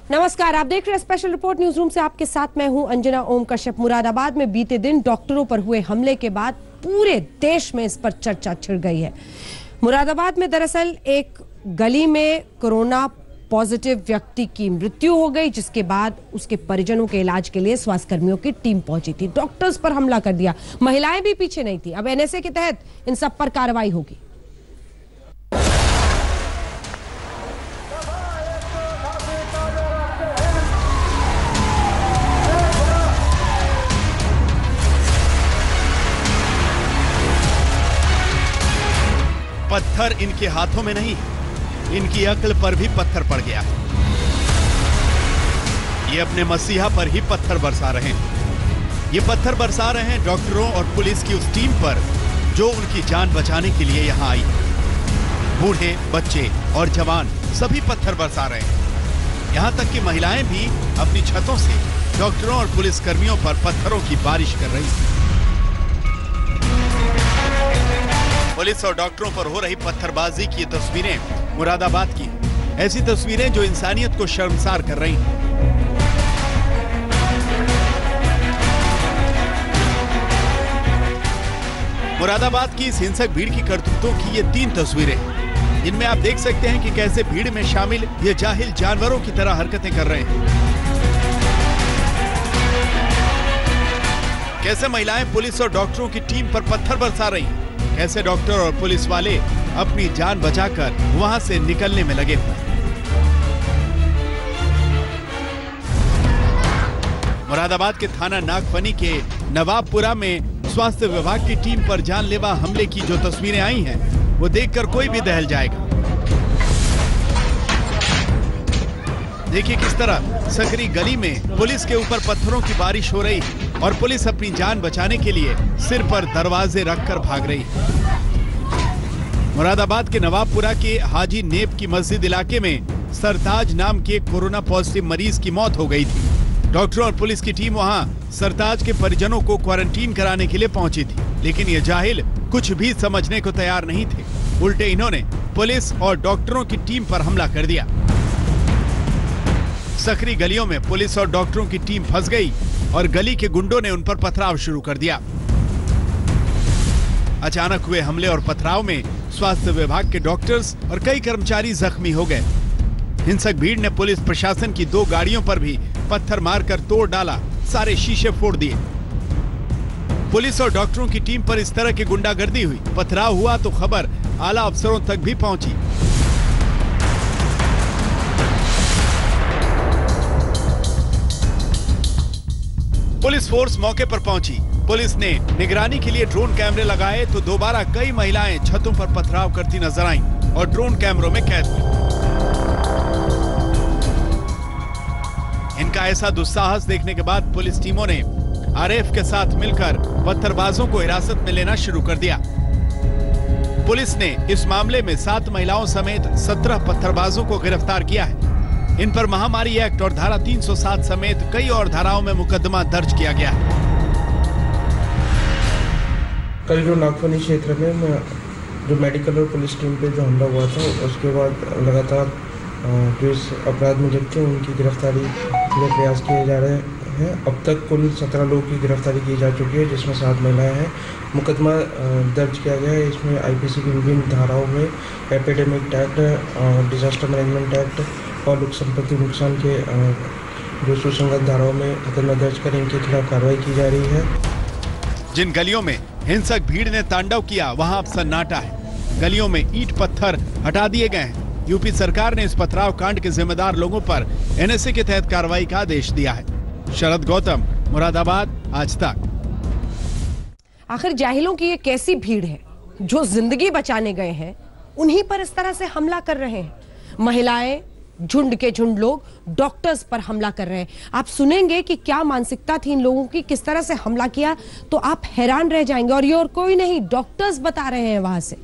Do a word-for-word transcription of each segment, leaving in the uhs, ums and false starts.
नमस्कार, आप देख रहे हैं स्पेशल रिपोर्ट न्यूज रूम से। आपके साथ मैं हूं अंजना ओम कश्यप। मुरादाबाद में बीते दिन डॉक्टरों पर हुए हमले के बाद पूरे देश में इस पर चर्चा छिड़ गई है। मुरादाबाद में दरअसल एक गली में कोरोना पॉजिटिव व्यक्ति की मृत्यु हो गई, जिसके बाद उसके परिजनों के इलाज के लिए स्वास्थ्य कर्मियों की टीम पहुंची थी। डॉक्टर्स पर हमला कर दिया, महिलाएं भी पीछे नहीं थी। अब एनएसए के तहत इन सब पर कार्रवाई होगी। पत्थर इनके हाथों में नहीं, इनकी अक्ल पर भी पत्थर पड़ गया। ये अपने मसीहा पर ही पत्थर बरसा रहे हैं। ये पत्थर बरसा रहे हैं डॉक्टरों और पुलिस की उस टीम पर जो उनकी जान बचाने के लिए यहाँ आई। बूढ़े, बच्चे और जवान सभी पत्थर बरसा रहे हैं। यहाँ तक कि महिलाएं भी अपनी छतों से डॉक्टरों और पुलिस कर्मियों पर पत्थरों की बारिश कर रही हैं। पुलिस और डॉक्टरों पर हो रही पत्थरबाजी की तस्वीरें मुरादाबाद की, ऐसी तस्वीरें जो इंसानियत को शर्मसार कर रही हैं। मुरादाबाद की इस हिंसक भीड़ की करतूतों की ये तीन तस्वीरें, जिनमें आप देख सकते हैं कि कैसे भीड़ में शामिल ये जाहिल जानवरों की तरह हरकतें कर रहे हैं। कैसे महिलाएं पुलिस और डॉक्टरों की टीम पर पत्थर बरसा रही हैं। ऐसे डॉक्टर और पुलिस वाले अपनी जान बचाकर वहां से निकलने में लगे हुए। मुरादाबाद के थाना नागफनी के नवाबपुरा में स्वास्थ्य विभाग की टीम पर जानलेवा हमले की जो तस्वीरें आई हैं, वो देखकर कोई भी दहल जाएगा। देखिए किस तरह सकरी गली में पुलिस के ऊपर पत्थरों की बारिश हो रही है और पुलिस अपनी जान बचाने के लिए सिर पर दरवाजे रखकर भाग रही है। मुरादाबाद के नवाबपुरा के हाजी नेब की मस्जिद इलाके में सरताज नाम के कोरोना पॉजिटिव मरीज की मौत हो गई थी। डॉक्टरों और पुलिस की टीम वहां सरताज के परिजनों को क्वारंटीन कराने के लिए पहुंची थी, लेकिन ये जाहिल कुछ भी समझने को तैयार नहीं थे। उल्टे इन्होंने पुलिस और डॉक्टरों की टीम पर हमला कर दिया। सकरी गलियों में पुलिस और डॉक्टरों की टीम फंस गई और गली के गुंडों ने उन पर पथराव शुरू कर दिया। अचानक हुए हमले और पथराव में स्वास्थ्य विभाग के डॉक्टर्स और कई कर्मचारी जख्मी हो गए। हिंसक भीड़ ने पुलिस प्रशासन की दो गाड़ियों पर भी पत्थर मारकर तोड़ डाला, सारे शीशे फोड़ दिए। पुलिस और डॉक्टरों की टीम पर इस तरह की गुंडागर्दी हुई, पथराव हुआ तो खबर आला अफसरों तक भी पहुंची। पुलिस फोर्स मौके पर पहुंची। पुलिस ने निगरानी के लिए ड्रोन कैमरे लगाए तो दोबारा कई महिलाएं छतों पर पथराव करती नजर आईं और ड्रोन कैमरों में कैद हुई। इनका ऐसा दुस्साहस देखने के बाद पुलिस टीमों ने आरएफ के साथ मिलकर पत्थरबाजों को हिरासत में लेना शुरू कर दिया। पुलिस ने इस मामले में सात महिलाओं समेत सत्रह पत्थरबाजों को गिरफ्तार किया है। इन पर महामारी एक्ट और धारा तीन सौ सात समेत कई और धाराओं में मुकदमा दर्ज किया गया है। कल जो नागफनी क्षेत्र में जो मेडिकल और पुलिस टीम पे जो हमला हुआ था, उसके बाद लगातार जो इस अपराध में लिप्त थे उनकी गिरफ्तारी के लिए प्रयास किए जा रहे हैं। अब तक कुल सत्रह लोगों की गिरफ्तारी की जा चुकी है, जिसमें सात महिलाएं हैं। मुकदमा दर्ज किया गया है। इसमें आईपीसी की विभिन्न धाराओं में epidemic act, disaster management act और लोक संपत्ति नुकसान के जो सुसंगत धाराओं में मुकदमा दर्ज कर इनके खिलाफ कार्रवाई की जा रही है। जिन गलियों में हिंसक भीड़ ने तांडव किया, वहां अब सन्नाटा है। गलियों में ईंट पत्थर हटा दिए गए हैं। यूपी सरकार ने इस पथराव कांड के जिम्मेदार लोगों पर एनएसए के तहत कार्रवाई का आदेश दिया है। शरद गौतम, मुरादाबाद, आज तक। आखिर जाहिलों की ये कैसी भीड़ है जो जिंदगी बचाने गए हैं, उन्हीं पर इस तरह से हमला कर रहे हैं। महिलाएं, झुंड के झुंड लोग डॉक्टर्स पर हमला कर रहे हैं। आप सुनेंगे कि क्या मानसिकता थी इन लोगों की, किस तरह से हमला किया, तो आप हैरान रह जाएंगे। और ये और कोई नहीं, डॉक्टर्स बता रहे हैं वहां से।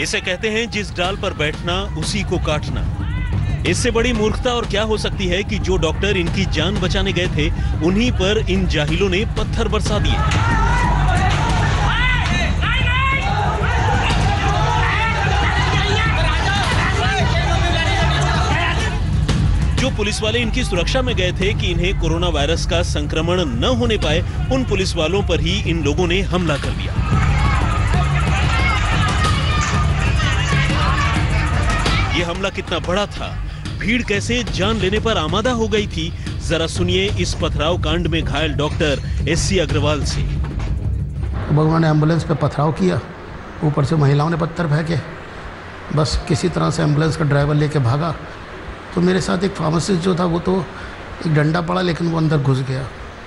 जिसे कहते हैं जिस डाल पर बैठना उसी को काटना। इससे बड़ी मूर्खता और क्या हो सकती है कि जो डॉक्टर इनकी जान बचाने गए थे उन्हीं पर इन जाहिलों ने पत्थर बरसा दिए। जो पुलिस वाले इनकी सुरक्षा में गए थे कि इन्हें कोरोना वायरस का संक्रमण न होने पाए, उन पुलिस वालों पर ही इन लोगों ने हमला कर दिया। ये हमला कितना बड़ा था, भीड़ कैसे जान लेने पर आमादा हो गई थी, जरा सुनिए इस पथराव कांड में घायल डॉक्टर एस सी अग्रवाल से। भगवान ने एम्बुलेंस पे पथराव किया, ऊपर से महिलाओं ने पत्थर फेंके, बस किसी तरह से एम्बुलेंस का ड्राइवर लेके भागा। तो मेरे साथ एक फार्मासिस्ट जो था वो तो एक डंडा पड़ा लेकिन वो अंदर घुस गया।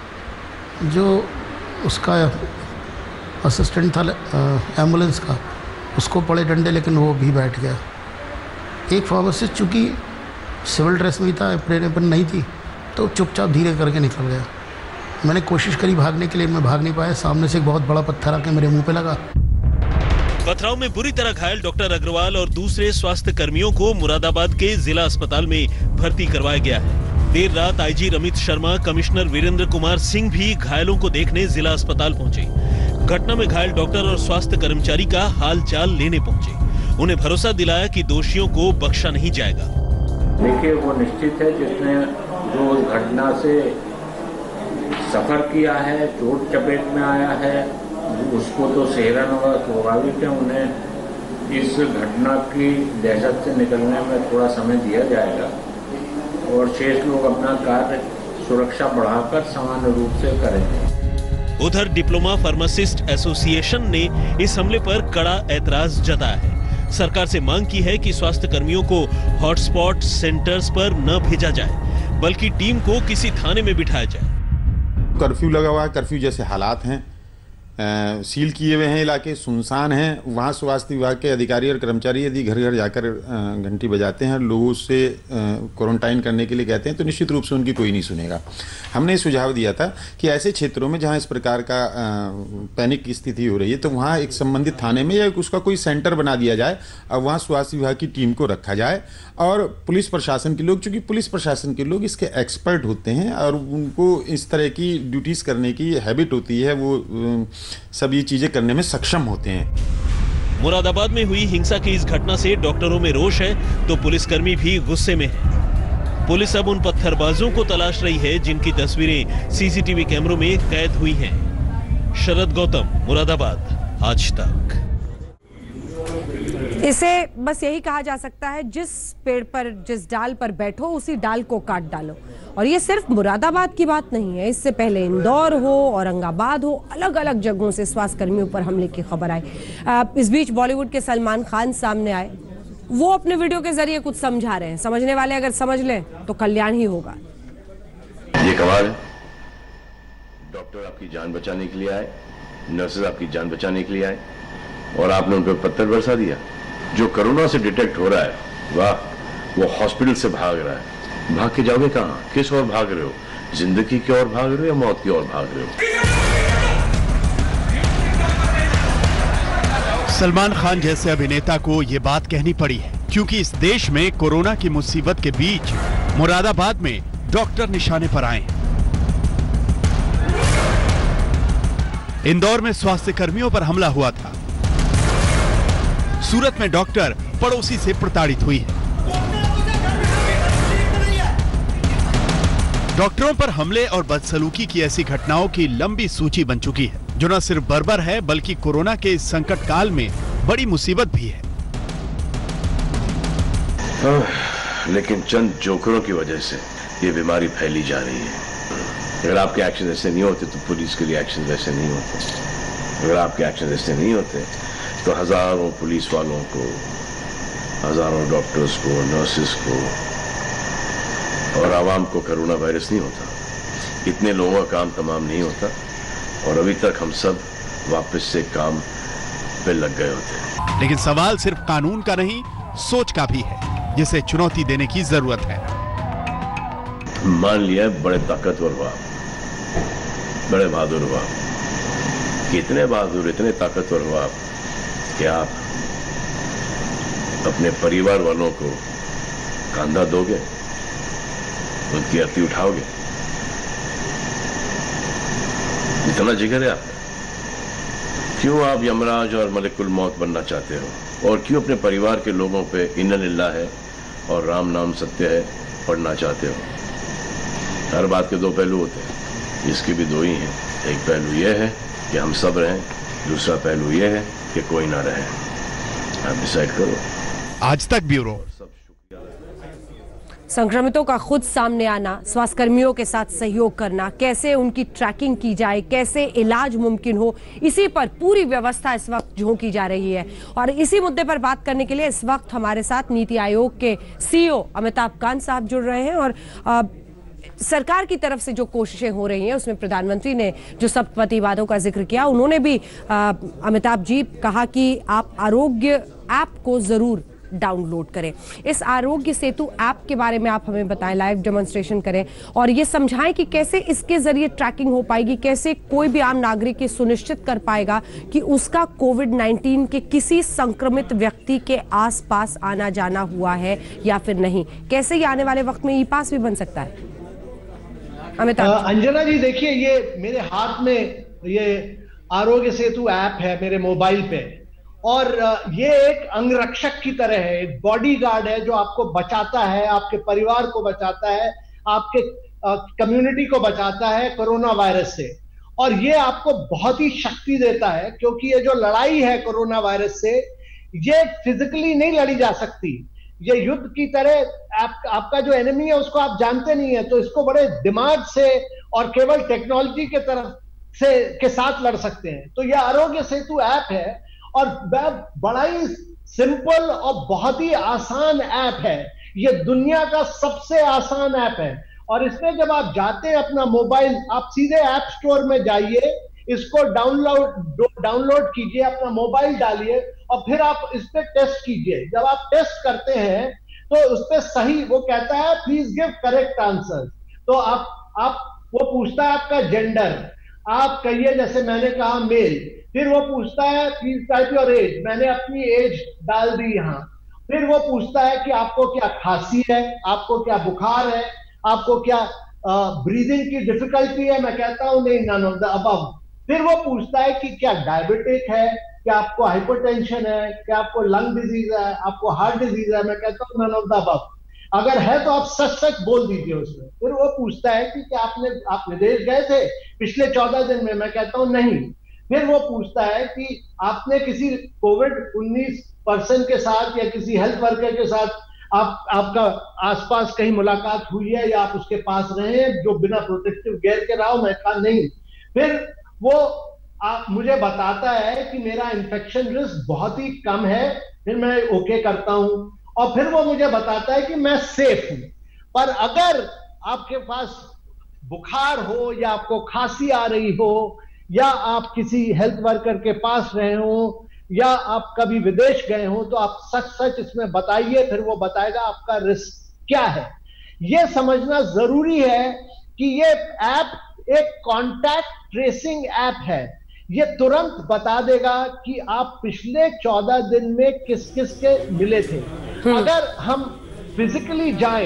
जो उसका असिस्टेंट था एम्बुलेंस का, उसको पड़े डंडे लेकिन वो भी बैठ गया। एक फार्मासिस्ट चूँकि सिविल ड्रेस में ही था, अप्रेन नहीं थी, तो चुपचाप धीरे करके निकल गया। मैंने कोशिश करी भागने के लिए, मैं भाग नहीं पाया। सामने से एक बहुत बड़ा पत्थर आके मेरे मुंह पे लगा। पथराव में बुरी तरह घायल डॉक्टर अग्रवाल और दूसरे स्वास्थ्य कर्मियों को मुरादाबाद के जिला अस्पताल में भर्ती करवाया गया है। देर रात आईजी रमित शर्मा, कमिश्नर वीरेंद्र कुमार सिंह भी घायलों को देखने जिला अस्पताल पहुंचे। घटना में घायल डॉक्टर और स्वास्थ्य कर्मचारी का हाल चाल लेने पहुंचे। उन्हें भरोसा दिलाया कि दोषियों को बख्शा नहीं जाएगा। देखिए, वो निश्चित है जिसने जो उस घटना से सफर किया है, चोट चपेट में आया है, उसको तो सेहरन होगा, स्वाभाविक है उन्हें इस घटना की दहशत से निकलने में थोड़ा समय दिया जाएगा और शेष लोग अपना कार्य सुरक्षा बढ़ाकर समान रूप से करेंगे। उधर डिप्लोमा फार्मासिस्ट एसोसिएशन ने इस हमले पर कड़ा ऐतराज जताया है। सरकार से मांग की है कि स्वास्थ्य कर्मियों को हॉटस्पॉट सेंटर्स पर न भेजा जाए, बल्कि टीम को किसी थाने में बिठाया जाए। कर्फ्यू लगा हुआ है, कर्फ्यू जैसे हालात हैं, आ, सील किए हुए हैं, इलाके सुनसान हैं। वहाँ स्वास्थ्य विभाग के अधिकारी और कर्मचारी यदि घर घर जाकर घंटी बजाते हैं, लोगों से क्वारंटाइन करने के लिए कहते हैं, तो निश्चित रूप से उनकी कोई नहीं सुनेगा। हमने सुझाव दिया था कि ऐसे क्षेत्रों में जहाँ इस प्रकार का आ, पैनिक की स्थिति हो रही है, तो वहाँ एक संबंधित थाने में या उसका कोई सेंटर बना दिया जाए और वहाँ स्वास्थ्य विभाग की टीम को रखा जाए और पुलिस प्रशासन के लोग, चूँकि पुलिस प्रशासन के लोग इसके एक्सपर्ट होते हैं और उनको इस तरह की ड्यूटीज़ करने की हैबिट होती है, वो सभी चीजें करने में सक्षम होते हैं। मुरादाबाद में हुई हिंसा की इस घटना से डॉक्टरों में रोष है तो पुलिसकर्मी भी गुस्से में है। पुलिस अब उन पत्थरबाजों को तलाश रही है जिनकी तस्वीरें सीसीटीवी कैमरों में कैद हुई हैं। शरद गौतम, मुरादाबाद, आज तक। इसे बस यही कहा जा सकता है, जिस पेड़ पर, जिस डाल पर बैठो उसी डाल को काट डालो। और ये सिर्फ मुरादाबाद की बात नहीं है, इससे पहले इंदौर हो, औरंगाबाद हो, अलग अलग जगहों से स्वास्थ्य कर्मियों पर हमले की खबर आई। इस बीच बॉलीवुड के सलमान खान सामने आए, वो अपने वीडियो के जरिए कुछ समझा रहे हैं। समझने वाले अगर समझ लें तो कल्याण ही होगा। ये कमाल है, डॉक्टर आपकी जान बचाने के लिए आए, नर्सेज आपकी जान बचाने के लिए आए और आपने उन पर पत्थर बरसा दिया। जो कोरोना से डिटेक्ट हो रहा है, वाह, वो हॉस्पिटल से भाग रहा है। भाग के जाओगे कहां? किस ओर भाग रहे हो? जिंदगी की ओर भाग रहे हो या मौत की ओर भाग रहे हो? सलमान खान जैसे अभिनेता को ये बात कहनी पड़ी है क्योंकि इस देश में कोरोना की मुसीबत के बीच मुरादाबाद में डॉक्टर निशाने पर आए। इंदौर में स्वास्थ्य कर्मियों पर हमला हुआ था। सूरत में डॉक्टर पड़ोसी से प्रताड़ित हुई है। डॉक्टरों पर हमले और बदसलूकी की ऐसी घटनाओं की लंबी सूची बन चुकी है जो न सिर्फ बर्बर है बल्कि कोरोना के इस संकट काल में बड़ी मुसीबत भी है। लेकिन चंद जोकरों की वजह से ये बीमारी फैली जा रही है। अगर आपके एक्शन ऐसे नहीं होते तो पुलिस के लिए एक्शन वैसे नहीं होते। अगर आपके एक्शन ऐसे नहीं होते तो हजारों पुलिस वालों को, हजारों डॉक्टर्स को, नर्सेस को और आवाम को कोरोना वायरस नहीं होता। इतने लोगों का काम तमाम नहीं होता और अभी तक हम सब वापस से काम पे लग गए होते। लेकिन सवाल सिर्फ कानून का नहीं, सोच का भी है जिसे चुनौती देने की जरूरत है। मान लिया बड़े ताकतवर हुआ, बड़े बहादुर हुआ, इतने बहादुर, इतने ताकतवर हुआ कि आप अपने परिवार वालों को कंधा दोगे, उनकी अर्थी उठाओगे? इतना जिगर है आपका? क्यों आप यमराज और मलिकुल मौत बनना चाहते हो? और क्यों अपने परिवार के लोगों पे इन्ना लिल्लाह है और राम नाम सत्य है पढ़ना चाहते हो? हर बात के दो पहलू होते हैं, इसके भी दो ही हैं। एक पहलू यह है कि हम सब रहें, दूसरा पहलू यह है कि कोई ना रहे। आप डिसाइड करो। आज तक ब्यूरो। संक्रमितों का खुद सामने आना, स्वास्थ्यकर्मियों के साथ सहयोग करना, कैसे उनकी ट्रैकिंग की जाए, कैसे इलाज मुमकिन हो, इसी पर पूरी व्यवस्था इस वक्त झोंकी जा रही है। और इसी मुद्दे पर बात करने के लिए इस वक्त हमारे साथ नीति आयोग के सीईओ अमिताभ कांत साहब जुड़ रहे हैं। और आ, सरकार की तरफ से जो कोशिशें हो रही हैं उसमें प्रधानमंत्री ने जो सप्तपतिवादों का जिक्र किया, उन्होंने भी आ, अमिताभ जी कहा कि आप आरोग्य ऐप को जरूर डाउनलोड करें। इस आरोग्य सेतु ऐप के बारे में आप हमें बताएं, लाइव डेमोन्स्ट्रेशन करें और ये समझाएं कि कैसे इसके जरिए ट्रैकिंग हो पाएगी, कैसे कोई भी आम नागरिक ये सुनिश्चित कर पाएगा कि उसका कोविड नाइन्टीन के किसी संक्रमित व्यक्ति के आसपास आना जाना हुआ है या फिर नहीं। कैसे ये आने वाले वक्त में ई पास भी बन सकता है? अमिताभ। अंजना जी देखिए, ये मेरे हाथ में ये आरोग्य सेतु ऐप है मेरे मोबाइल पे, और ये एक अंगरक्षक की तरह है, एक बॉडीगार्ड है जो आपको बचाता है, आपके परिवार को बचाता है, आपके कम्युनिटी को बचाता है कोरोना वायरस से। और ये आपको बहुत ही शक्ति देता है, क्योंकि ये जो लड़ाई है कोरोना वायरस से, ये फिजिकली नहीं लड़ी जा सकती। ये युद्ध की तरह आप, आपका जो एनिमी है उसको आप जानते नहीं है, तो इसको बड़े दिमाग से और केवल टेक्नोलॉजी के तरफ से के साथ लड़ सकते हैं। तो ये आरोग्य सेतु ऐप है और बड़ा ही सिंपल और बहुत ही आसान ऐप है। ये दुनिया का सबसे आसान ऐप है। और इसमें जब आप जाते हैं अपना मोबाइल, आप सीधे ऐप स्टोर में जाइए, इसको डाउनलोड डाउनलोड कीजिए, अपना मोबाइल डालिए और फिर आप इस पे टेस्ट कीजिए। जब आप टेस्ट करते हैं तो उस पे सही वो कहता है प्लीज गिव करेक्ट आंसर। तो आप आप वो पूछता है आपका जेंडर, आप कहिए जैसे मैंने कहा मेल, फिर वो पूछता है प्लीज टाइप योर एज, मैंने अपनी एज डाल दी यहाँ। फिर वो पूछता है कि आपको क्या खांसी है, आपको क्या बुखार है, आपको क्या ब्रीदिंग की डिफिकल्टी है, मैं कहता हूं नहीं, नन ऑफ द अबव। फिर वो पूछता है कि क्या डायबिटिक है, क्या आपको हाइपरटेंशन है, क्या आपको लंग डिजीज है, आपको हार्ट डिजीज है, मैं कहता हूं नन ऑफ द अबव। अगर है तो आप सच सच बोल दीजिए उसमें। फिर वो पूछता है कि क्या आपने आप विदेश गए थे पिछले चौदह दिन में, मैं कहता हूं नहीं। फिर वो पूछता है कि आपने किसी कोविड उन्नीस पर्सन के साथ या किसी हेल्थ वर्कर के साथ आप आपका आसपास कहीं मुलाकात हुई है या आप उसके पास रहे हैं जो बिना प्रोटेक्टिव गियर के रहा हो, मैं कहा नहीं। फिर वो आप मुझे बताता है कि मेरा इन्फेक्शन रिस्क बहुत ही कम है, फिर मैं ओके करता हूं और फिर वो मुझे बताता है कि मैं सेफ हूं। पर अगर आपके पास बुखार हो या आपको खांसी आ रही हो या आप किसी हेल्थ वर्कर के पास रहे हो या आप कभी विदेश गए हो, तो आप सच सच इसमें बताइए, फिर वो बताएगा आपका रिस्क क्या है। ये समझना जरूरी है कि ये ऐप एक कॉन्टैक्ट ट्रेसिंग ऐप है। ये तुरंत बता देगा कि आप पिछले चौदह दिन में किस किस के मिले थे। अगर हम फिजिकली जाएं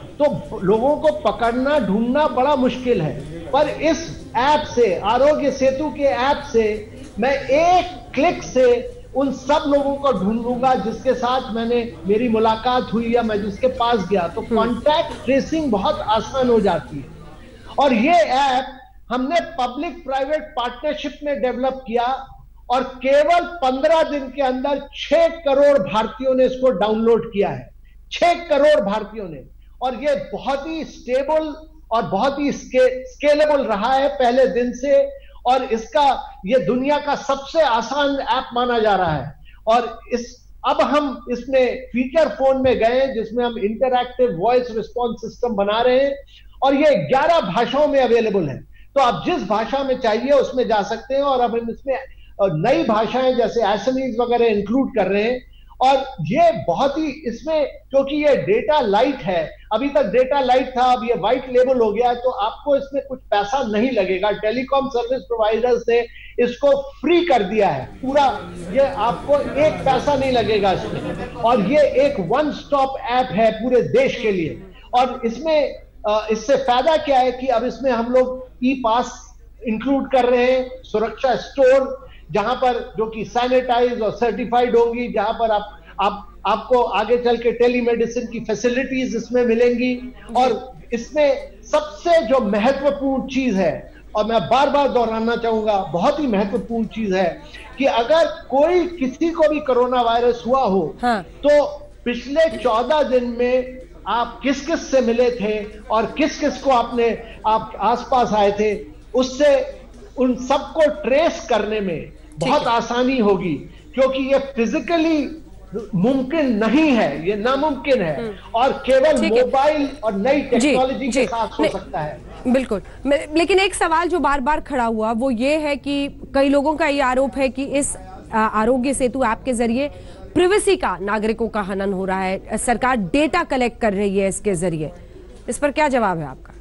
तो लोगों को पकड़ना ढूंढना बड़ा मुश्किल है, पर इस ऐप से, आरोग्य सेतु के ऐप से, मैं एक क्लिक से उन सब लोगों को ढूंढ लूंगा जिसके साथ मैंने मेरी मुलाकात हुई या मैं जिसके पास गया। तो कॉन्टैक्ट ट्रेसिंग बहुत आसान हो जाती है। और ये ऐप हमने पब्लिक प्राइवेट पार्टनरशिप में डेवलप किया और केवल पंद्रह दिन के अंदर छह करोड़ भारतीयों ने इसको डाउनलोड किया है। छह करोड़ भारतीयों ने। और ये बहुत ही स्टेबल और बहुत ही स्के, स्केलेबल रहा है पहले दिन से, और इसका ये दुनिया का सबसे आसान ऐप माना जा रहा है। और इस अब हम इसमें फीचर फोन में गए जिसमें हम इंटरैक्टिव वॉइस रिस्पॉन्स सिस्टम बना रहे हैं और ये ग्यारह भाषाओं में अवेलेबल है। तो आप जिस भाषा में चाहिए उसमें जा सकते हैं। और अब हम इसमें नई भाषाएं जैसे असमीज वगैरह इंक्लूड कर रहे हैं। और ये बहुत ही इसमें, क्योंकि ये डेटा लाइट है, अभी तक डेटा लाइट था, अब ये व्हाइट लेबल हो गया, तो आपको इसमें कुछ पैसा नहीं लगेगा। टेलीकॉम सर्विस प्रोवाइडर्स ने इसको फ्री कर दिया है पूरा। ये आपको एक पैसा नहीं लगेगा इसमें, और ये एक वन स्टॉप ऐप है पूरे देश के लिए। और इसमें इससे फायदा क्या है कि अब इसमें हम लोग ई पास इंक्लूड कर रहे हैं, सुरक्षा स्टोर जहां पर जो कि सैनिटाइज और सर्टिफाइड होंगी, जहां पर आप आप आपको आगे चल के टेलीमेडिसिन की फैसिलिटीज इसमें मिलेंगी। और इसमें सबसे जो महत्वपूर्ण चीज है, और मैं बार बार दोहराना चाहूंगा, बहुत ही महत्वपूर्ण चीज है कि अगर कोई किसी को भी कोरोना वायरस हुआ हो, हाँ। तो पिछले चौदह दिन में आप किस किस से मिले थे और किस किस को आपने आप आसपास आए थे, उससे उन सबको ट्रेस करने में बहुत आसानी होगी, क्योंकि ये फिजिकली मुमकिन नहीं है, ये नामुमकिन है, और केवल मोबाइल और नई टेक्नोलॉजी के साथ हो सकता है। बिल्कुल, लेकिन एक सवाल जो बार बार खड़ा हुआ वो ये है कि कई लोगों का ये आरोप है कि इस आरोग्य सेतु ऐप के जरिए प्रिवेसी का, नागरिकों का हनन हो रहा है, सरकार डेटा कलेक्ट कर रही है इसके जरिए। इस पर क्या जवाब है आपका?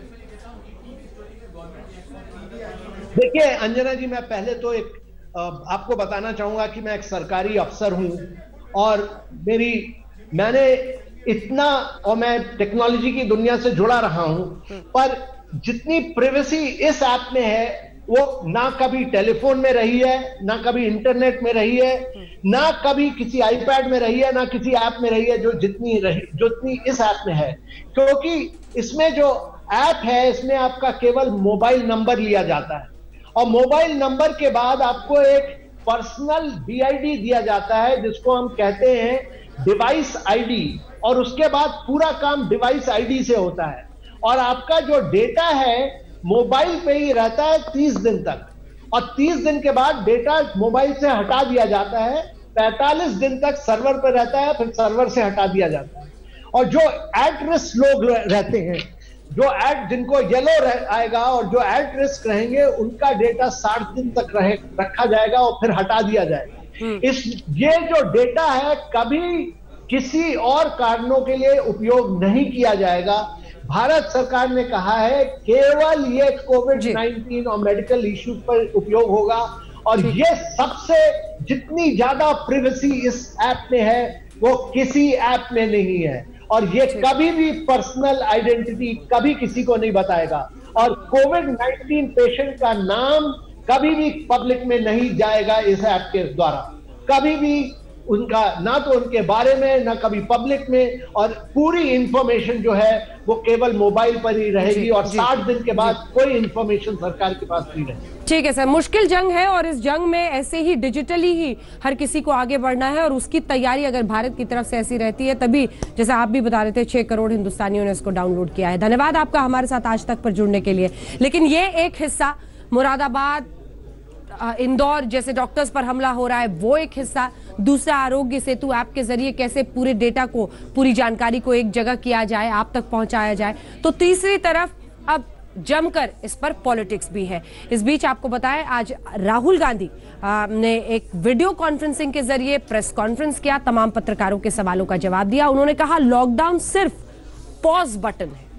देखिए अंजना जी, मैं पहले तो एक आपको बताना चाहूंगा कि मैं एक सरकारी अफसर हूं, और मेरी मैंने इतना, और मैं टेक्नोलॉजी की दुनिया से जुड़ा रहा हूं, पर जितनी प्रिवेसी इस ऐप में है वो ना कभी टेलीफोन में रही है, ना कभी इंटरनेट में रही है, ना कभी किसी आईपैड में रही है, ना किसी ऐप में रही है जो जितनी रही जितनी इस ऐप में है। क्योंकि इसमें जो ऐप है, इसमें आपका केवल मोबाइल नंबर लिया जाता है, और मोबाइल नंबर के बाद आपको एक पर्सनल डी आई डी दिया जाता है जिसको हम कहते हैं डिवाइस आईडी, और उसके बाद पूरा काम डिवाइस आईडी से होता है। और आपका जो डेटा है मोबाइल पे ही रहता है तीस दिन तक, और तीस दिन के बाद डेटा मोबाइल से हटा दिया जाता है, पैंतालीस दिन तक सर्वर पे रहता है, फिर सर्वर से हटा दिया जाता है। और जो एट रिस्क लोग रहते हैं, जो एट जिनको येलो आएगा और जो एट रिस्क रहेंगे, उनका डेटा साठ दिन तक रहे रखा जाएगा और फिर हटा दिया जाएगा। इस ये जो डेटा है कभी किसी और कारणों के लिए उपयोग नहीं किया जाएगा। भारत सरकार ने कहा है केवल ये कोविड नाइन्टीन और मेडिकल इश्यूज पर उपयोग होगा, और ये सबसे जितनी ज्यादा प्रिवेसी इस ऐप में है वो किसी ऐप में नहीं है, और ये कभी भी पर्सनल आइडेंटिटी कभी किसी को नहीं बताएगा। और कोविड नाइन्टीन पेशेंट का नाम कभी भी पब्लिक में नहीं जाएगा इस ऐप के द्वारा, कभी भी उनका, ना तो उनके बारे में, ना कभी पब्लिक में, और पूरी इंफॉर्मेशन जो है वो केवल मोबाइल पर ही रहेगी, और साठ दिन के बाद कोई इंफॉर्मेशन सरकार के पास नहीं रहेगी। ठीक है सर, मुश्किल जंग है, और इस जंग में ऐसे ही डिजिटली ही हर किसी को आगे बढ़ना है, और उसकी तैयारी अगर भारत की तरफ से ऐसी रहती है तभी, जैसा आप भी बता रहे थे, छह करोड़ हिंदुस्तानियों ने इसको डाउनलोड किया है। धन्यवाद आपका हमारे साथ आज तक पर जुड़ने के लिए। लेकिन ये एक हिस्सा, मुरादाबाद, इंदौर जैसे डॉक्टर्स पर हमला हो रहा है वो एक हिस्सा, दूसरा आरोग्य सेतु ऐप के जरिए कैसे पूरे डेटा को, पूरी जानकारी को एक जगह किया जाए, आप तक पहुंचाया जाए, तो तीसरी तरफ अब जमकर इस पर पॉलिटिक्स भी है। इस बीच आपको बताएं, आज राहुल गांधी ने एक वीडियो कॉन्फ्रेंसिंग के जरिए प्रेस कॉन्फ्रेंस किया, तमाम पत्रकारों के सवालों का जवाब दिया। उन्होंने कहा लॉकडाउन सिर्फ पॉज बटन है।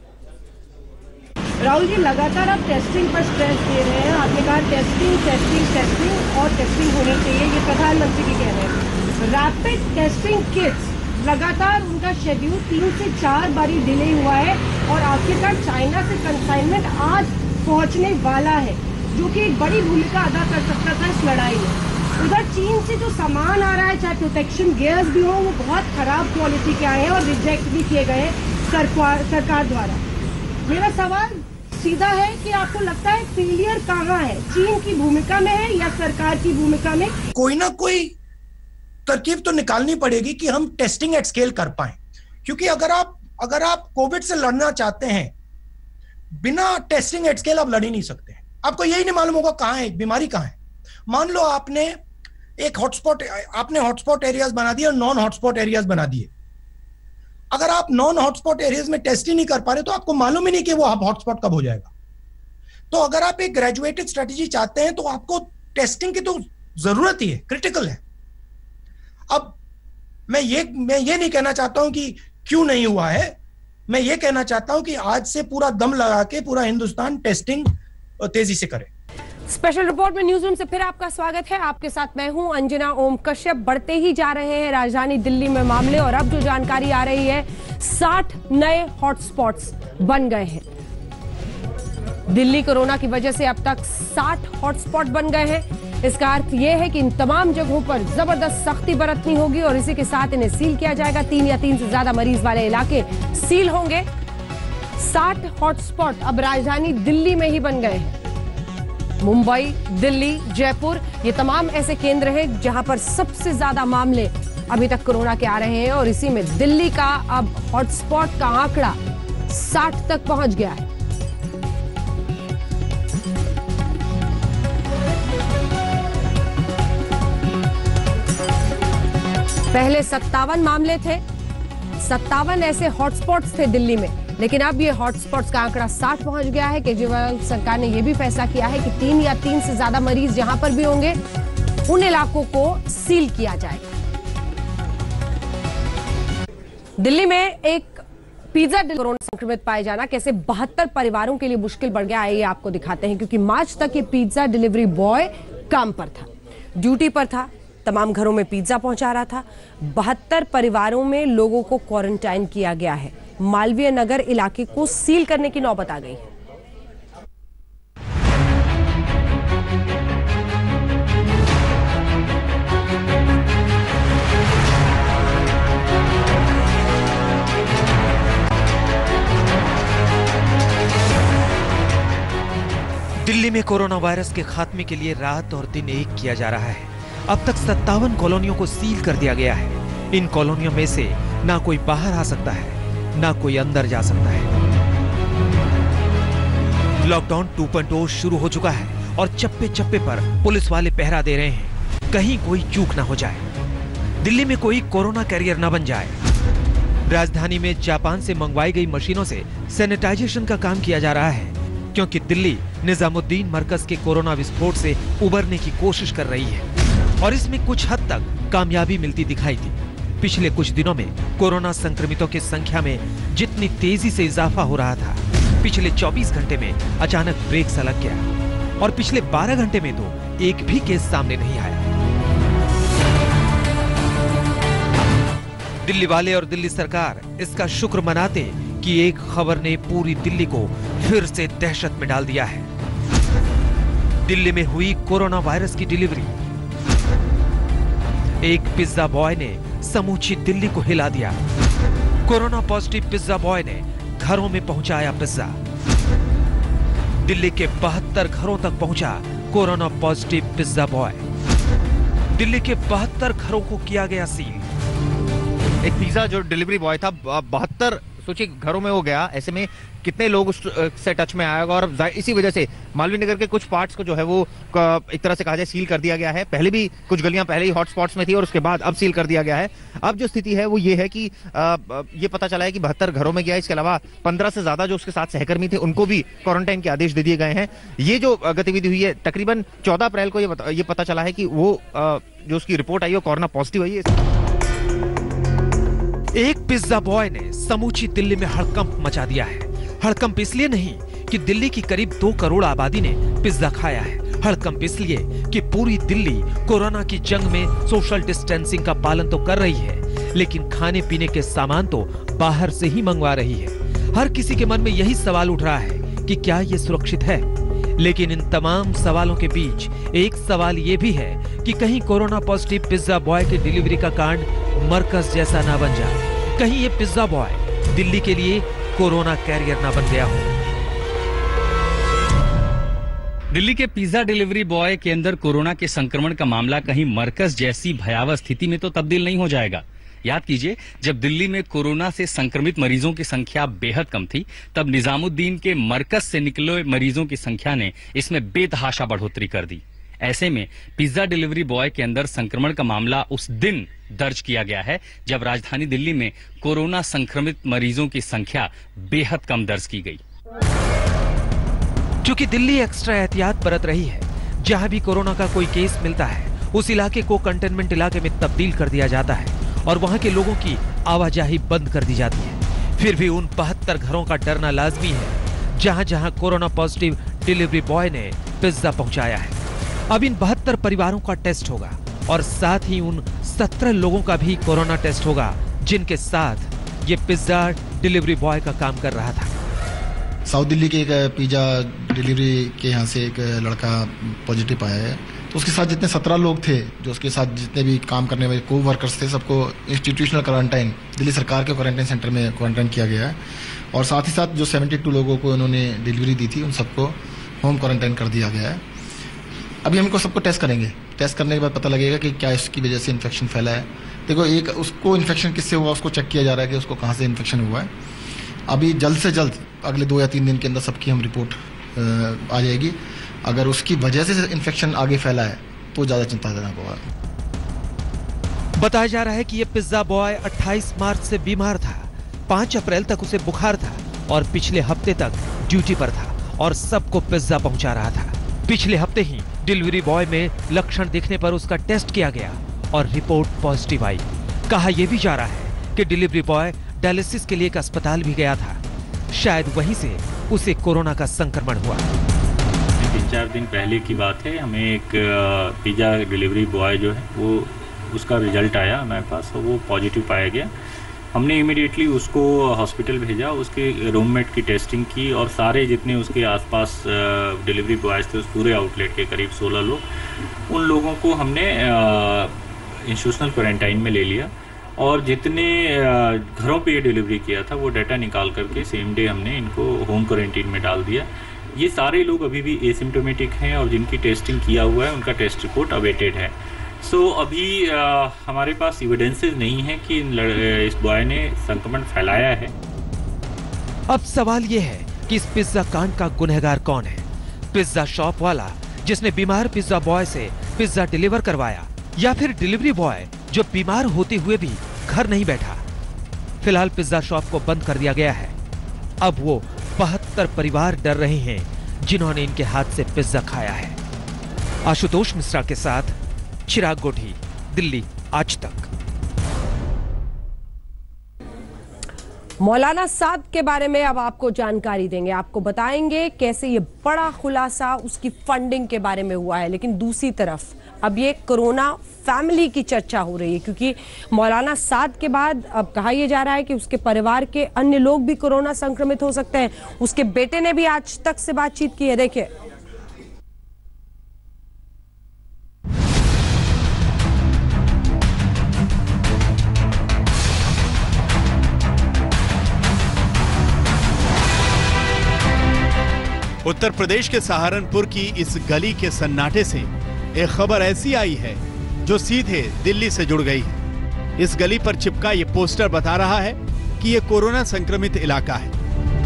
राहुल जी, लगातार आप टेस्टिंग पर स्ट्रेस दे रहे हैं, आपने कहा टेस्टिंग टेस्टिंग टेस्टिंग और टेस्टिंग होनी चाहिए, ये प्रधानमंत्री भी कह रहे हैं। रैपिड टेस्टिंग किट्स लगातार उनका शेड्यूल तीन से चार बारी डिले हुआ है, और आखिरकार चाइना से कंसाइनमेंट आज पहुंचने वाला है, जो कि एक बड़ी भूमिका अदा कर सकता था इस लड़ाई में। उधर चीन से जो सामान आ रहा है, चाहे प्रोटेक्शन गियर्स भी हो, वो बहुत खराब क्वालिटी के आए हैं और रिजेक्ट भी किए गए सरकार सरकार द्वारा। मेरा सवाल सीधा है कि आपको लगता है फेलियर कहाँ है, चीन की भूमिका में है या सरकार की भूमिका में? कोई ना कोई तरकीब तो निकालनी पड़ेगी कि हम टेस्टिंग एट स्केल कर पाए, क्योंकि अगर आप अगर आप कोविड से लड़ना चाहते हैं, बिना टेस्टिंग एट स्केल आप लड़ ही नहीं सकते। आपको यही नहीं मालूम होगा कहाँ है बीमारी, कहाँ है। मान लो आपने एक हॉटस्पॉट आपने हॉटस्पॉट एरियाज बना दिए और नॉन हॉटस्पॉट एरियाज बना दिए। अगर आप नॉन हॉटस्पॉट एरियाज में टेस्ट ही नहीं कर पा रहे तो आपको मालूम ही नहीं कि वो हॉटस्पॉट कब हो जाएगा। तो अगर आप एक ग्रेजुएटेड स्ट्रेटेजी चाहते हैं तो आपको टेस्टिंग की तो जरूरत ही है, क्रिटिकल है। अब मैं ये मैं ये नहीं कहना चाहता हूं कि क्यों नहीं हुआ है, मैं ये कहना चाहता हूं कि आज से पूरा दम लगा के पूरा हिंदुस्तान टेस्टिंग तेजी से करे। स्पेशल रिपोर्ट में न्यूज रूम से फिर आपका स्वागत है। आपके साथ मैं हूं अंजना ओम कश्यप। बढ़ते ही जा रहे हैं राजधानी दिल्ली में मामले और अब जो जानकारी आ रही है साठ नए हॉटस्पॉट्स बन गए हैं। दिल्ली कोरोना की वजह से अब तक साठ हॉटस्पॉट बन गए हैं। इसका अर्थ यह है कि इन तमाम जगहों पर जबरदस्त सख्ती बरतनी होगी और इसी के साथ इन्हें सील किया जाएगा। तीन या तीन से ज्यादा मरीज वाले इलाके सील होंगे। साठ हॉटस्पॉट अब राजधानी दिल्ली में ही बन गए हैं। मुंबई, दिल्ली, जयपुर ये तमाम ऐसे केंद्र हैं जहां पर सबसे ज्यादा मामले अभी तक कोरोना के आ रहे हैं और इसी में दिल्ली का अब हॉटस्पॉट का आंकड़ा साठ तक पहुंच गया है। पहले सत्तावन मामले थे, सत्तावन ऐसे हॉटस्पॉट्स थे दिल्ली में, लेकिन अब ये हॉटस्पॉट्स का आंकड़ा साठ पहुंच गया है। केजरीवाल सरकार ने यह भी फैसला किया है कि तीन या तीन से ज्यादा मरीज जहां पर भी होंगे उन इलाकों को सील किया जाएगा। दिल्ली में एक पिज्जा कोरोना संक्रमित पाए जाना कैसे बहत्तर परिवारों के लिए मुश्किल बढ़ गया है, ये आपको दिखाते हैं। क्योंकि मार्च तक ये पिज्जा डिलीवरी बॉय काम पर था, ड्यूटी पर था, तमाम घरों में पिज्जा पहुंचा रहा था। बहत्तर परिवारों में लोगों को क्वारंटाइन किया गया है। मालवीय नगर इलाके को सील करने की नौबत आ गई है। दिल्ली में कोरोना वायरस के खात्मे के लिए रात और दिन एक किया जा रहा है। अब तक सत्तावन कॉलोनियों को सील कर दिया गया है। इन कॉलोनियों में से ना कोई बाहर आ सकता है, ना कोई अंदर जा सकता है। लॉकडाउन टू पॉइंट ओ शुरू हो चुका है और चप्पे चप्पे पर पुलिस वाले पहरा दे रहे हैं, कहीं कोई चूक ना हो जाए, दिल्ली में कोई कोरोना कैरियर ना बन जाए। राजधानी में जापान से मंगवाई गई मशीनों से सैनिटाइजेशन का काम किया जा रहा है, क्योंकि दिल्ली निजामुद्दीन मरकज के कोरोना विस्फोट से उबरने की कोशिश कर रही है और इसमें कुछ हद तक कामयाबी मिलती दिखाई दी। पिछले कुछ दिनों में कोरोना संक्रमितों की संख्या में जितनी तेजी से इजाफा हो रहा था, पिछले चौबीस घंटे में अचानक ब्रेक सा लग गया और पिछले बारह घंटे में तो एक भी केस सामने नहीं आया। दिल्ली वाले और दिल्ली सरकार इसका शुक्र मनाते कि एक खबर ने पूरी दिल्ली को फिर से दहशत में डाल दिया है। दिल्ली में हुई कोरोना वायरस की डिलीवरी। एक पिज्जा बॉय ने समूची दिल्ली को हिला दिया। कोरोना पॉजिटिव पिज्जा बॉय ने घरों में पहुंचाया पिज्जा। दिल्ली के बहत्तर घरों तक पहुंचा corona positive pizza boy. Delhi के बहत्तर घरों को किया गया सील। एक पिज्जा जो डिलीवरी बॉय था बहत्तर सोचिए घरों में हो गया, ऐसे में कितने लोग उससे टच में आएगा और इसी वजह से मालवीय नगर के कुछ पार्ट्स को जो है वो एक तरह से कहा जाए सील कर दिया गया है। पहले भी कुछ गलियां पहले ही हॉटस्पॉट्स में थी और उसके बाद अब सील कर दिया गया है। अब जो स्थिति है वो ये है कि आ, ये पता चला है कि बहत्तर घरों में गया, इसके अलावा पंद्रह से ज्यादा जो उसके साथ सहकर्मी थे उनको भी क्वारंटाइन के आदेश दे दिए गए हैं। ये जो गतिविधि हुई है तकरीबन चौदह अप्रैल को ये, ये पता चला है कि वो आ, जो उसकी रिपोर्ट आई वो कोरोना पॉजिटिव आई है। एक पिज्जा बॉय ने समूची दिल्ली में हड़कंप मचा दिया है। हड़कंप इसलिए नहीं कि दिल्ली की करीब दो करोड़ आबादी ने पिज्जा खाया है, हड़कंप इसलिए कि पूरी दिल्ली कोरोना की जंग में सोशल डिस्टेंसिंग का पालन तो कर रही है, लेकिन खाने पीने के सामान तो बाहर से ही मंगवा रही है। हर किसी के मन में यही सवाल उठ रहा है कि क्या ये सुरक्षित है। लेकिन इन तमाम सवालों के बीच एक सवाल ये भी है कि कहीं कोरोना पॉजिटिव पिज्जा बॉय की डिलीवरी का कांड मरकज जैसा ना बन जाए, कहीं ये पिज्जा बॉय दिल्ली के लिए कोरोना कैरियर ना बन गया हो। दिल्ली के पिज्जा डिलीवरी बॉय के अंदर कोरोना के संक्रमण का मामला कहीं मरकज जैसी भयावह स्थिति में तो तब्दील नहीं हो जाएगा। याद कीजिए, जब दिल्ली में कोरोना से संक्रमित मरीजों की संख्या बेहद कम थी, तब निजामुद्दीन के मरकज से निकले मरीजों की संख्या ने इसमें बेतहाशा बढ़ोतरी कर दी। ऐसे में पिज्जा डिलीवरी बॉय के अंदर संक्रमण का मामला उस दिन दर्ज किया गया है जब राजधानी दिल्ली में कोरोना संक्रमित मरीजों की संख्या बेहद कम दर्ज की गई। चूंकि दिल्ली एक्स्ट्रा एहतियात बरत रही है, जहां भी कोरोना का कोई केस मिलता है उस इलाके को कंटेनमेंट इलाके में तब्दील कर दिया जाता है और वहां के लोगों की आवाजाही बंद कर दी जाती है। फिर भी उन बहत्तर घरों का डरना लाजमी है जहां जहां कोरोना पॉजिटिव डिलीवरी बॉय ने पिज्जा पहुंचाया है। अब इन बहत्तर परिवारों का टेस्ट होगा और साथ ही उन सत्रह लोगों का भी कोरोना टेस्ट होगा जिनके साथ ये पिज्जा डिलीवरी बॉय का काम कर रहा था। साउथ दिल्ली के एक पिज्जा डिलीवरी के यहाँ से एक लड़का पॉजिटिव आया है, तो उसके साथ जितने सत्रह लोग थे, जो उसके साथ जितने भी काम करने वाले को वर्कर्स थे, सबको इंस्टीट्यूशनल क्वारंटाइन दिल्ली सरकार के क्वारंटाइन सेंटर में क्वारंटाइन किया गया है। और साथ ही साथ जो बहत्तर लोगों को उन्होंने डिलीवरी दी थी उन सबको होम क्वारंटाइन कर दिया गया है। अभी हम इनको सबको टेस्ट करेंगे, टेस्ट करने के बाद पता लगेगा कि क्या इसकी वजह से इन्फेक्शन फैला है। देखो, एक उसको इन्फेक्शन किससे हुआ उसको चेक किया जा रहा है कि उसको कहाँ से इन्फेक्शन हुआ है। अभी जल्द से जल्द अगले दो या तीन दिन के अंदर सबकी हम रिपोर्ट आ जाएगी। अगर उसकी वजह से इन्फेक्शन आगे फैला है तो ज़्यादा चिंताजनक होगा। बताया जा रहा है कि यह पिज्जा बॉय अट्ठाईस मार्च से बीमार था, पाँच अप्रैल तक उसे बुखार था और पिछले हफ्ते तक ड्यूटी पर था और सबको पिज्जा पहुंचा रहा था। पिछले हफ्ते ही डिलीवरी बॉय में लक्षण दिखने पर उसका टेस्ट किया गया और रिपोर्ट पॉजिटिव आई। कहा यह भी जा रहा है कि डिलीवरी बॉय डायलिसिस के लिए एक अस्पताल भी गया था, शायद वहीं से उसे कोरोना का संक्रमण हुआ। तीन चार दिन पहले की बात है, हमें एक पिज्जा डिलीवरी बॉय जो है वो उसका रिजल्ट आया हमारे पास और वो पॉजिटिव पाया गया। हमने इमीडिएटली उसको हॉस्पिटल भेजा, उसके रूममेट की टेस्टिंग की और सारे जितने उसके आसपास डिलीवरी बॉयज़ थे उस पूरे आउटलेट के करीब सोलह लोग, उन लोगों को हमने इंस्टीट्यूशनल क्वारंटाइन में ले लिया और जितने घरों पे ये डिलीवरी किया था वो डाटा निकाल करके सेम डे हमने इनको होम क्वारंटाइन में डाल दिया। ये सारे लोग अभी भी एसिम्प्टोमेटिक हैं और जिनकी टेस्टिंग किया हुआ है उनका टेस्ट रिपोर्ट अवेटेड है। सो so, अभी आ, हमारे पास एविडेंसेस नहीं है कि इस बॉय ने संक्रमण फैलाया है। अब सवाल ये है कि इस पिज्जा कांड का गुनहगार कौन है? पिज्जा शॉप वाला जिसने बीमार पिज्जा बॉय से पिज्जा डिलीवर करवाया, या फिर डिलीवरी बॉय जो बीमार होते हुए भी घर नहीं बैठा? फिलहाल पिज्जा शॉप को बंद कर दिया गया है। अब वो बहत्तर परिवार डर रहे हैं जिन्होंने इनके हाथ से पिज्जा खाया है। आशुतोष मिश्रा के साथ चिराग गोठी, दिल्ली आज तक। मौलाना साद के बारे में अब आपको जानकारी देंगे, आपको बताएंगे कैसे ये बड़ा खुलासा उसकी फंडिंग के बारे में हुआ है। लेकिन दूसरी तरफ अब ये कोरोना फैमिली की चर्चा हो रही है, क्योंकि मौलाना साद के बाद अब कहा यह जा रहा है कि उसके परिवार के अन्य लोग भी कोरोना संक्रमित हो सकते हैं। उसके बेटे ने भी आज तक से बातचीत की है, देखिए। उत्तर प्रदेश के सहारनपुर की इस गली के सन्नाटे से एक खबर ऐसी आई है जो सीधे दिल्ली से जुड़ गई है। इस गली पर चिपका ये पोस्टर बता रहा है कि ये कोरोना संक्रमित इलाका है।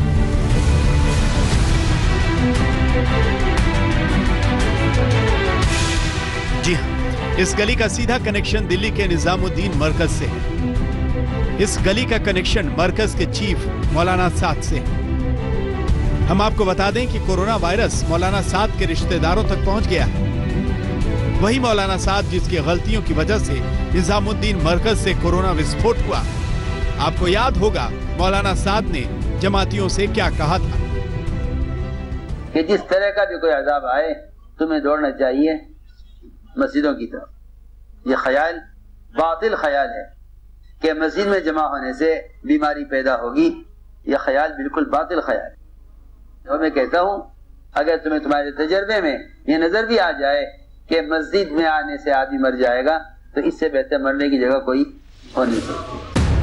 जी हां, इस गली का सीधा कनेक्शन दिल्ली के निजामुद्दीन मरकज से है। इस गली का कनेक्शन मरकज के चीफ मौलाना साद से है। हम आपको बता दें कि कोरोना वायरस मौलाना साद के रिश्तेदारों तक पहुंच गया है। वही मौलाना साद जिसकी गलतियों की वजह से निजामुद्दीन मरकज से कोरोना विस्फोट हुआ। आपको याद होगा मौलाना साद ने जमातियों से क्या कहा था कि जिस तरह का भी कोई अजाब आए तुम्हें दौड़ना चाहिए मस्जिदों की तरफ। यह ख्याल बातिल ख्याल है कि मस्जिद में जमा होने से बीमारी पैदा होगी। यह ख्याल बिल्कुल बातिल ख्याल है। तो मैं कहता हूं, अगर तुम्हें तुम्हारे तजर्बे में यह नजर भी आ जाए कि मस्जिद में आने से आदमी मर जाएगा, तो इससे बेहतर मरने की जगह कोई हो नहीं सकती।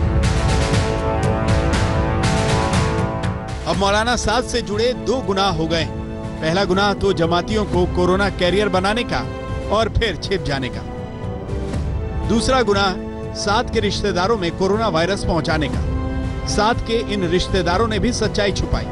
अब मौलाना साद से जुड़े दो गुनाह हो गए। पहला गुनाह तो जमातियों को कोरोना कैरियर बनाने का और फिर छिप जाने का। दूसरा गुनाह साद के रिश्तेदारों में कोरोना वायरस पहुंचाने का। साद के इन रिश्तेदारों ने भी सच्चाई छुपाई।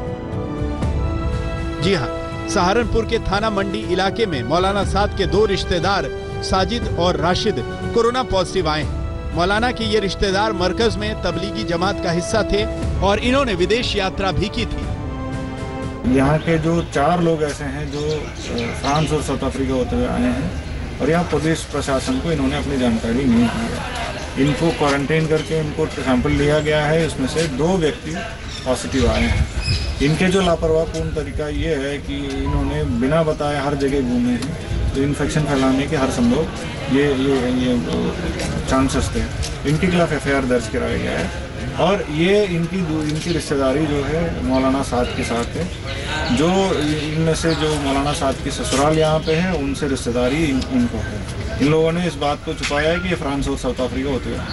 जी हां, सहारनपुर के थाना मंडी इलाके में मौलाना साद के दो रिश्तेदार साजिद और राशिद कोरोना पॉजिटिव आए हैं। मौलाना के ये रिश्तेदार मरकज में तबलीगी जमात का हिस्सा थे और इन्होंने विदेश यात्रा भी की थी। यहाँ के जो चार लोग ऐसे हैं जो फ्रांस और साउथ अफ्रीका होते हुए आए हैं और यहाँ पुलिस प्रशासन को इन्होंने अपनी जानकारी नहीं दी है। इनको क्वारंटाइन करके इनको सैंपल लिया गया है। इसमें से दो व्यक्ति पॉजिटिव आए हैं। इनके जो लापरवाहपूर्ण तरीका ये है कि इन्होंने बिना बताए हर जगह घूमे हैं, तो इन्फेक्शन फैलाने के हर संभव ये ये ये चांसेस थे। इनके खिलाफ एफ आई आर दर्ज कराया गया है और ये इनकी इनकी रिश्तेदारी जो है मौलाना साद के साथ है। जो इनमें से जो मौलाना साद की ससुराल यहाँ पे है उनसे रिश्तेदारी इन, इनको है। इन लोगों ने इस बात को छुपाया है कि ये फ्रांस और साउथ अफ्रीका होते हैं।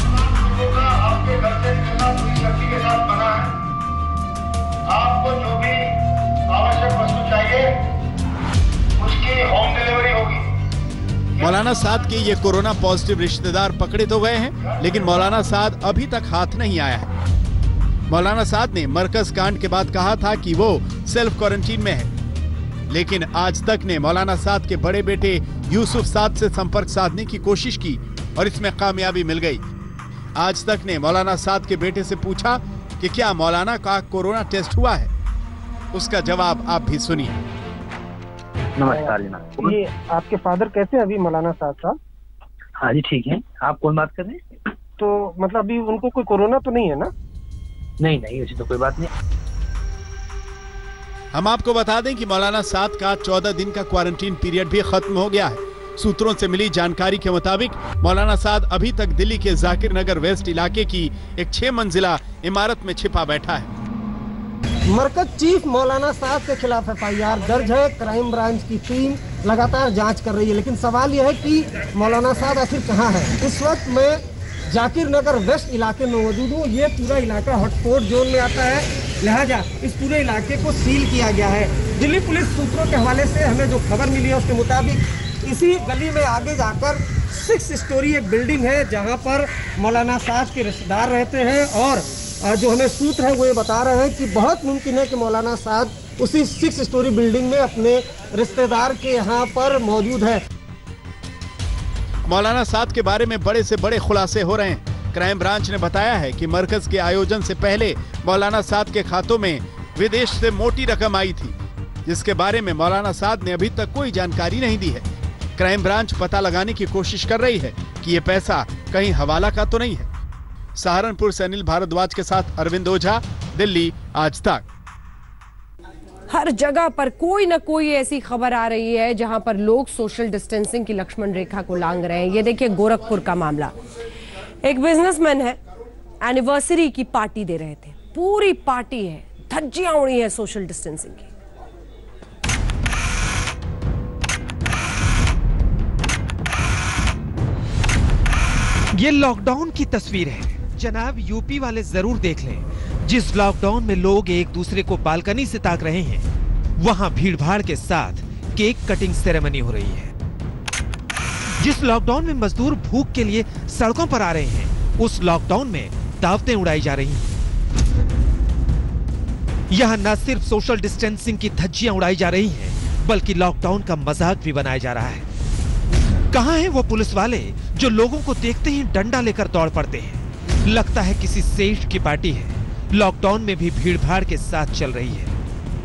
आपको जो भी आवश्यक वस्तु चाहिए उसकी होम डिलीवरी होगी। मौलाना साद के ये कोरोना पॉजिटिव रिश्तेदार पकड़े तो गए हैं, लेकिन मौलाना साद अभी तक हाथ नहीं आया है। मौलाना साद ने मरकज कांड के बाद कहा था कि वो सेल्फ क्वारंटीन में है, लेकिन आज तक ने मौलाना साद के बड़े बेटे यूसुफ साद से संपर्क साधने की कोशिश की और इसमें कामयाबी मिल गई। आज तक ने मौलाना साद के बेटे से पूछा कि क्या मौलाना का कोरोना टेस्ट हुआ है। उसका जवाब आप भी सुनिए। नमस्कार जनाब। ये आपके फादर कैसे अभी मौलाना साहब साहब? हाँ जी ठीक है। आप कौन बात कर रहे हैं? तो मतलब अभी उनको कोई कोरोना तो नहीं है ना? नहीं नहीं ऐसी तो कोई बात नहीं। हम आपको बता दें कि मौलाना साद का चौदह दिन का क्वारंटीन पीरियड भी खत्म हो गया है। सूत्रों से मिली जानकारी के मुताबिक मौलाना साद अभी तक दिल्ली के जाकिर नगर वेस्ट इलाके की एक छह मंजिला इमारत में छिपा बैठा है। मरकज चीफ मौलाना साद के खिलाफ एफ आई आर दर्ज है। क्राइम ब्रांच की टीम लगातार जांच कर रही है, लेकिन सवाल यह है कि मौलाना साद आखिर कहां है। इस वक्त मैं जाकिर नगर वेस्ट इलाके में मौजूद हूँ। ये पूरा इलाका हॉटस्पॉट जोन में आता है, लिहाजा इस पूरे इलाके को सील किया गया है। दिल्ली पुलिस सूत्रों के हवाले से हमें जो खबर मिली है उसके मुताबिक इसी गली में आगे जाकर सिक्स स्टोरी एक बिल्डिंग है जहाँ पर मौलाना साद के रिश्तेदार रहते हैं और जो हमें सूत्र है वो ये बता रहे हैं कि बहुत मुमकिन है कि मौलाना साद उसी सिक्स स्टोरी बिल्डिंग में अपने रिश्तेदार के यहाँ पर मौजूद है। मौलाना साद के बारे में बड़े से बड़े खुलासे हो रहे हैं। क्राइम ब्रांच ने बताया है कि मरकज के आयोजन से पहले मौलाना साद के खातों में विदेश से मोटी रकम आई थी, जिसके बारे में मौलाना साद ने अभी तक कोई जानकारी नहीं दी है। क्राइम ब्रांच पता लगाने की कोशिश कर रही है कि ये पैसा कहीं हवाला का तो नहीं है। सहारनपुर से अनिल भारद्वाज के साथ अरविंद ओझा, दिल्ली आज तक। हर जगह पर कोई ना कोई ऐसी खबर आ रही है जहां पर लोग सोशल डिस्टेंसिंग की लक्ष्मण रेखा को लांघ रहे हैं। ये देखिए गोरखपुर का मामला। एक बिजनेसमैन है, एनिवर्सरी की पार्टी दे रहे थे, पूरी पार्टी है, धज्जियां उड़ी है सोशल डिस्टेंसिंग की। ये लॉकडाउन की तस्वीर है जनाब, यूपी वाले जरूर देख लें। जिस लॉकडाउन में लोग एक दूसरे को बालकनी से ताक रहे हैं, वहां भीड़भाड़ के साथ केक कटिंग सेरेमनी हो रही है। जिस लॉकडाउन में मजदूर भूख के लिए सड़कों पर आ रहे हैं, उस लॉकडाउन में दावतें उड़ाई जा रही हैं। यहां न सिर्फ सोशल डिस्टेंसिंग की धज्जियां उड़ाई जा रही हैं, बल्कि लॉकडाउन का मजाक भी बनाया जा रहा है। कहां हैं वो पुलिस वाले जो लोगों को देखते ही डंडा लेकर दौड़ पड़ते हैं? लगता है किसी सेठ की पार्टी है, लॉकडाउन में भी भीड़भाड़ के साथ चल रही है।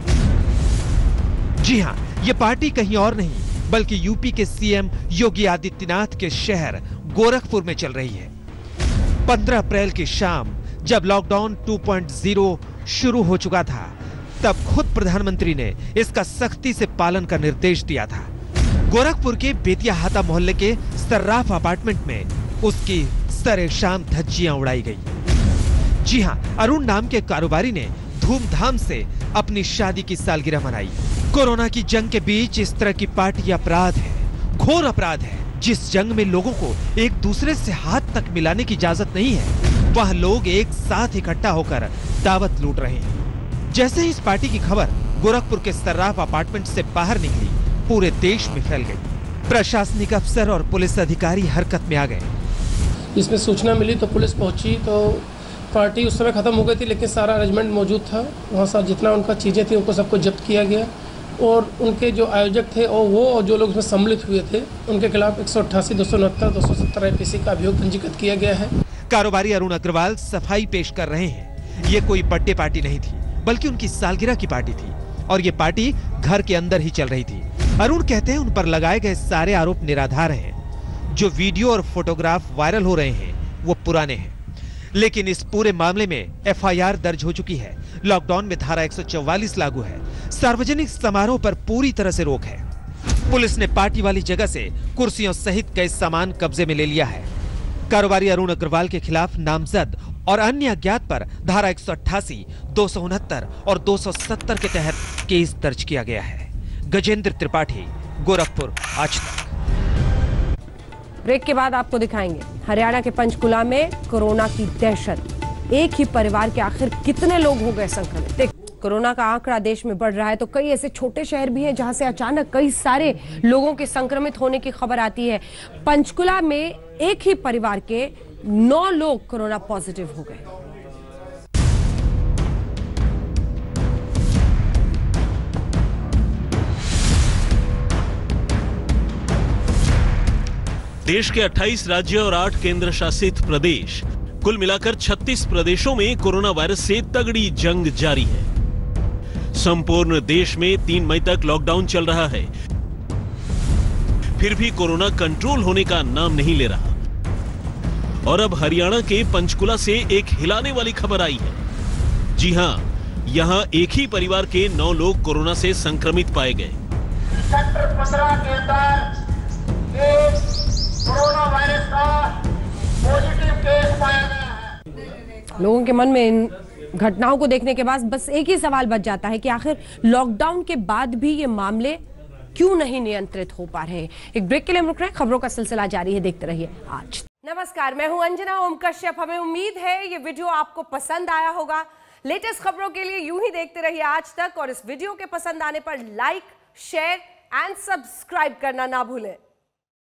जी हां, ये पार्टी कहीं और नहीं बल्कि यूपी के सीएम योगी आदित्यनाथ के शहर गोरखपुर में चल रही है। पंद्रह अप्रैल की शाम जब लॉकडाउन टू पॉइंट ज़ीरो शुरू हो चुका था, तब खुद प्रधानमंत्री ने इसका सख्ती से पालन का निर्देश दिया था। गोरखपुर के बेतियाहाता मोहल्ले के सर्राफ अपार्टमेंट में उसकी सरे शाम धज्जियां उड़ाई गई। जी हां, अरुण नाम के कारोबारी ने धूमधाम से अपनी शादी की सालगिरह मनाई। कोरोना की जंग के बीच इस तरह की पार्टी अपराध है, घोर अपराध है। जिस जंग में लोगों को एक दूसरे से हाथ तक मिलाने की इजाजत नहीं है, वह लोग एक साथ इकट्ठा होकर दावत लूट रहे हैं। जैसे ही इस पार्टी की खबर गोरखपुर के सर्राफ अपार्टमेंट से बाहर निकली, पूरे देश में फैल गई। प्रशासनिक अफसर और पुलिस अधिकारी हरकत में आ गए। इसमें सूचना मिली तो पुलिस पहुंची, तो पार्टी उस समय खत्म हो गई थी, लेकिन सारा अरेंजमेंट मौजूद था। वहाँ साथ जितना उनका चीज़ें थी उनको सबको जब्त किया गया और उनके जो आयोजक थे और वो और जो लोग इसमें सम्मिलित हुए थे उनके खिलाफ एक सौ अट्ठासी दो सौ उनहत्तर दो सौ सत्तर आई पी सी का अभियोग पंजीकृत किया गया है। कारोबारी अरुण अग्रवाल सफाई पेश कर रहे हैं। ये कोई बर्थडे पार्टी नहीं थी, बल्कि उनकी सालगिरह की पार्टी थी और ये पार्टी घर के अंदर ही चल रही थी। अरुण कहते हैं उन पर लगाए गए सारे आरोप निराधार हैं। जो वीडियो और फोटोग्राफ वायरल हो रहे हैं वो पुराने हैं, लेकिन इस पूरे मामले में एफ आई आर दर्ज हो चुकी है। लॉकडाउन में धारा एक सौ चौवालीस लागू है। सार्वजनिक समारोह पर पूरी तरह से रोक है। पुलिस ने पार्टी वाली जगह से कुर्सियों सहित कई सामान कब्जे में ले लिया है। कारोबारी अरुण अग्रवाल के खिलाफ नामजद और अन्य अज्ञात पर धारा एक सौ अट्ठासी, दो सौ उनहत्तर और दो सौ सत्तर के तहत केस दर्ज किया गया है। गजेंद्र त्रिपाठी, गोरखपुर, आज तक। ब्रेक के बाद आपको दिखाएंगे हरियाणा के पंचकुला में कोरोना की दहशत। एक ही परिवार के आखिर कितने लोग हो गए संक्रमित। देख, कोरोना का आंकड़ा देश में बढ़ रहा है तो कई ऐसे छोटे शहर भी हैं जहां से अचानक कई सारे लोगों के संक्रमित होने की खबर आती है। पंचकुला में एक ही परिवार के नौ लोग कोरोना पॉजिटिव हो गए। देश के अट्ठाईस राज्य और आठ केंद्र शासित प्रदेश, कुल मिलाकर छत्तीस प्रदेशों में कोरोना वायरस से तगड़ी जंग जारी है। संपूर्ण देश में तीन मई तक लॉकडाउन चल रहा है, फिर भी कोरोना कंट्रोल होने का नाम नहीं ले रहा। और अब हरियाणा के पंचकुला से एक हिलाने वाली खबर आई है। जी हां, यहां एक ही परिवार के नौ लोग कोरोना से संक्रमित पाए गए। सेक्टर पंद्रह के अंदर एक कोरोना वायरस का पॉजिटिव केस पाया गया है। लोगों के मन में इन घटनाओं को देखने के बाद बस एक ही सवाल बच जाता है कि आखिर लॉकडाउन के बाद भी ये मामले क्यों नहीं नियंत्रित हो पा रहे। एक ब्रेक के लिए हम रुक रहे हैं, खबरों का सिलसिला जारी है, देखते रहिए आज। नमस्कार, मैं हूं अंजना ओम कश्यप। हमें उम्मीद है ये वीडियो आपको पसंद आया होगा। लेटेस्ट खबरों के लिए यूं ही देखते रहिए आज तक, और इस वीडियो के पसंद आने पर लाइक, शेयर एंड सब्सक्राइब करना ना भूलें।